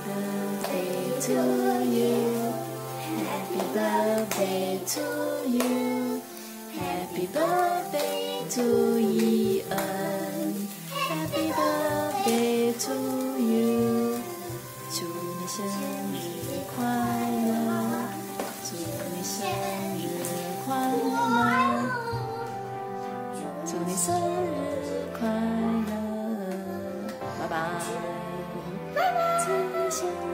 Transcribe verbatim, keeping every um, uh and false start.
birthday to you. Happy birthday to you. Happy birthday to 伊恩。Happy birthday to you. 祝你生日快乐，祝你生日快乐，祝你生日快乐，拜拜。祝你生日